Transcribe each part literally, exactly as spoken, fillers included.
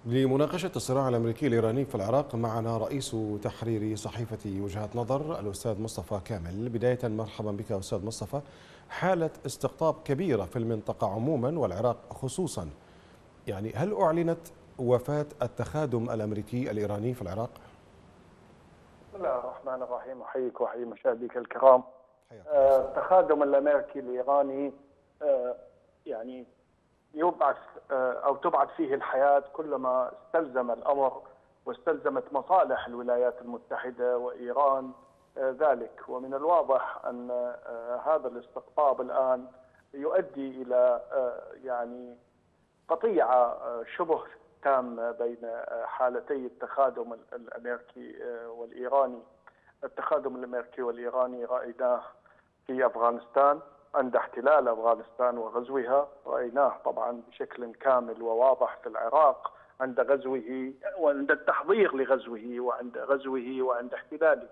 لمناقشة الصراع الأمريكي الإيراني في العراق معنا رئيس تحرير صحيفة وجهات نظر الأستاذ مصطفى كامل. بداية مرحبا بك أستاذ مصطفى. حالة استقطاب كبيرة في المنطقة عموما والعراق خصوصا، يعني هل أعلنت وفاة التخادم الأمريكي الإيراني في العراق؟ بسم الله الرحمن الرحيم، أحييك وأحيي مشاهديك الكرام. آه، التخادم الأمريكي الإيراني آه، يعني يبعث آه، أو تبعث فيه الحياة كلما استلزم الأمر واستلزمت مصالح الولايات المتحدة وإيران آه، ذلك. ومن الواضح أن آه، هذا الاستقطاب الآن يؤدي إلى آه، يعني قطيعة آه، شبه تامة بين آه، حالتي التخادم الأمريكي آه، والإيراني. التخادم الأمريكي والإيراني رأيناه في أفغانستان عند احتلال أفغانستان وغزوها، رأيناه طبعا بشكل كامل وواضح في العراق عند غزوه وعند التحضير لغزوه وعند غزوه وعند احتلاله.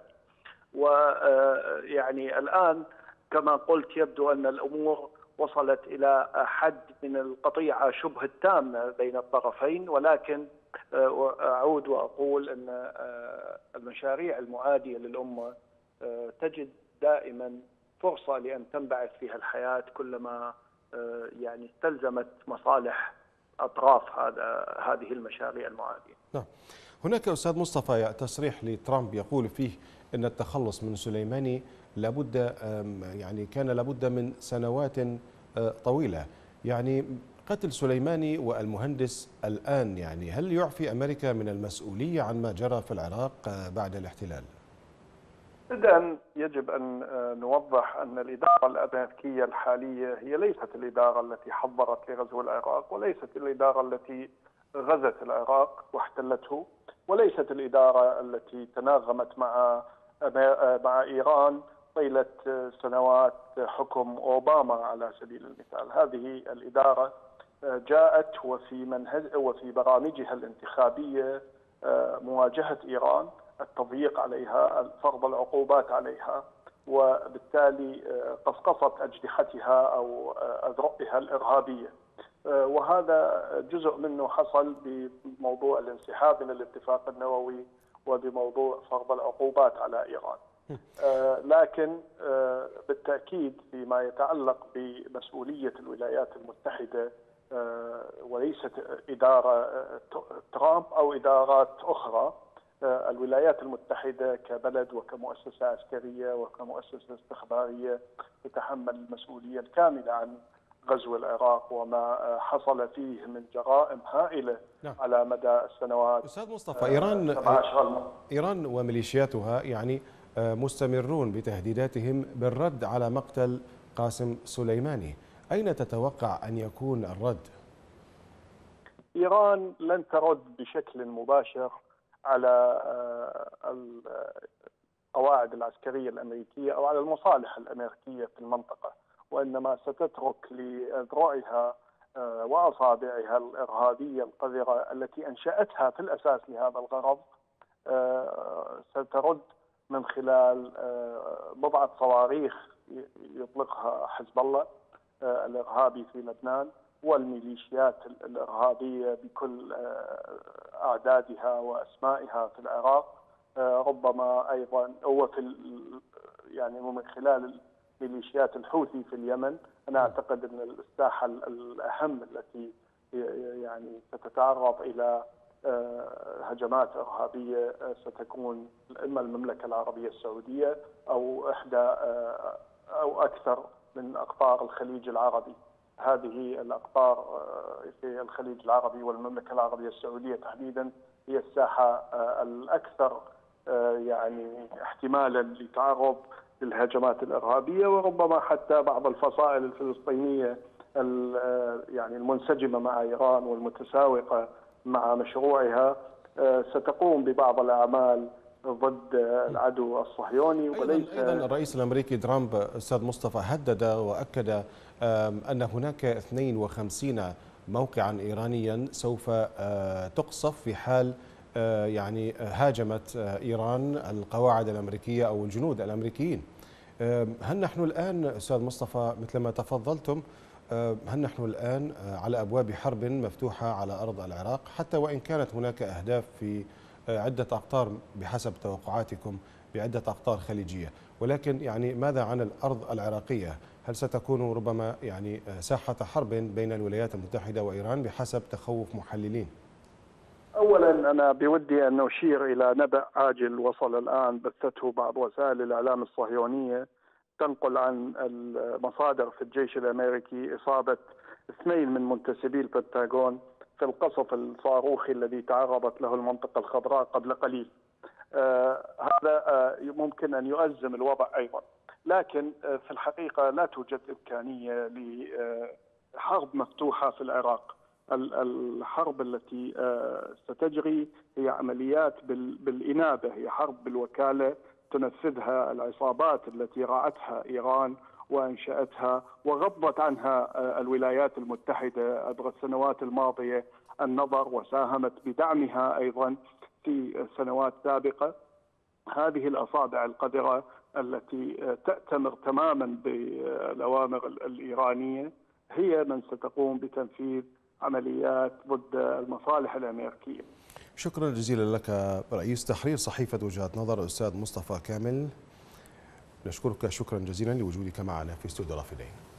ويعني الآن كما قلت يبدو أن الأمور وصلت إلى حد من القطيعة شبه التامة بين الطرفين، ولكن أعود وأقول أن المشاريع المعادية للأمة تجد دائما فرصة لأن تنبعث فيها الحياة كلما يعني استلزمت مصالح أطراف هذا هذه المشاريع المعادية. نعم. هناك أستاذ مصطفى تصريح لترامب يقول فيه أن التخلص من سليماني لابد يعني كان لابد من سنوات طويلة. يعني قتل سليماني والمهندس الآن، يعني هل يعفي أمريكا من المسؤولية عن ما جرى في العراق بعد الاحتلال؟ بدءا يجب أن نوضح أن الإدارة الأمريكية الحالية هي ليست الإدارة التي حضرت لغزو العراق، وليست الإدارة التي غزت العراق واحتلته، وليست الإدارة التي تناغمت مع مع إيران طيلة سنوات حكم أوباما على سبيل المثال. هذه الإدارة جاءت وفي منهج وفي برامجها الانتخابية مواجهة إيران، التضييق عليها، فرض العقوبات عليها، وبالتالي قصقصت أجنحتها أو أذرعها الإرهابية. وهذا جزء منه حصل بموضوع الانسحاب من الاتفاق النووي وبموضوع فرض العقوبات على إيران. لكن بالتأكيد فيما يتعلق بمسؤولية الولايات المتحدة وليست إدارة ترامب أو إدارات أخرى، الولايات المتحدة كبلد وكمؤسسة عسكرية وكمؤسسة استخبارية تتحمل المسؤولية الكاملة عن غزو العراق وما حصل فيه من جرائم هائلة. نعم. على مدى السنوات. أستاذ مصطفى، إيران إيران وميليشياتها يعني مستمرون بتهديداتهم بالرد على مقتل قاسم سليماني، أين تتوقع أن يكون الرد؟ إيران لن ترد بشكل مباشر على القواعد العسكرية الأمريكية أو على المصالح الأمريكية في المنطقة، وإنما ستترك لأذرعها وأصابعها الإرهابية القذرة التي أنشأتها في الأساس لهذا الغرض، سترد من خلال بضعة صواريخ يطلقها حزب الله الإرهابي في لبنان والميليشيات الإرهابية بكل أعدادها وأسمائها في العراق، ربما أيضا وفي يعني من خلال ميليشيات الحوثي في اليمن. أنا أعتقد أن الساحة الأهم التي يعني ستتعرض إلى هجمات إرهابية ستكون إما المملكة العربية السعودية أو إحدى أو أكثر من أقطار الخليج العربي. هذه الأقطار في الخليج العربي والمملكة العربية السعودية تحديدا هي الساحة الأكثر يعني احتمالا للتعرض للهجمات الإرهابية، وربما حتى بعض الفصائل الفلسطينية يعني المنسجمة مع إيران والمتساوقة مع مشروعها ستقوم ببعض الأعمال ضد العدو الصهيوني. وليس أيضا الرئيس الأمريكي ترامب أستاذ مصطفى هدد وأكد أن هناك اثنين وخمسين موقعا إيرانيا سوف تقصف في حال يعني هاجمت إيران القواعد الأمريكية أو الجنود الأمريكيين. هل نحن الآن أستاذ مصطفى مثل ما تفضلتم هل نحن الآن على أبواب حرب مفتوحة على أرض العراق، حتى وإن كانت هناك أهداف في عدة أقطار بحسب توقعاتكم بعدة أقطار خليجية، ولكن يعني ماذا عن الأرض العراقية؟ هل ستكون ربما يعني ساحة حرب بين الولايات المتحدة وإيران بحسب تخوف محللين؟ أولا أنا بودي أن أشير إلى نبأ عاجل وصل الآن بثته بعض وسائل الإعلام الصهيونية تنقل عن المصادر في الجيش الأمريكي إصابة اثنين من منتسبي البنتاغون في القصف الصاروخي الذي تعرضت له المنطقة الخضراء قبل قليل. آه هذا آه ممكن أن يؤزم الوضع أيضا، لكن آه في الحقيقة لا توجد إمكانية لحرب مفتوحة في العراق. الحرب التي ستجري هي عمليات بالإنابة، هي حرب بالوكالة تنفذها العصابات التي رعتها إيران وأنشأتها وغضت عنها الولايات المتحدة عبر السنوات الماضية النظر، وساهمت بدعمها أيضا في سنوات سابقة. هذه الأصابع القذرة التي تأتمر تماما بالأوامر الإيرانية هي من ستقوم بتنفيذ عمليات ضد المصالح الأمريكية. شكرا جزيلا لك رئيس تحرير صحيفة وجهة نظر الأستاذ مصطفى كامل، نشكرك شكرا جزيلا لوجودك معنا في استوديو رافدين.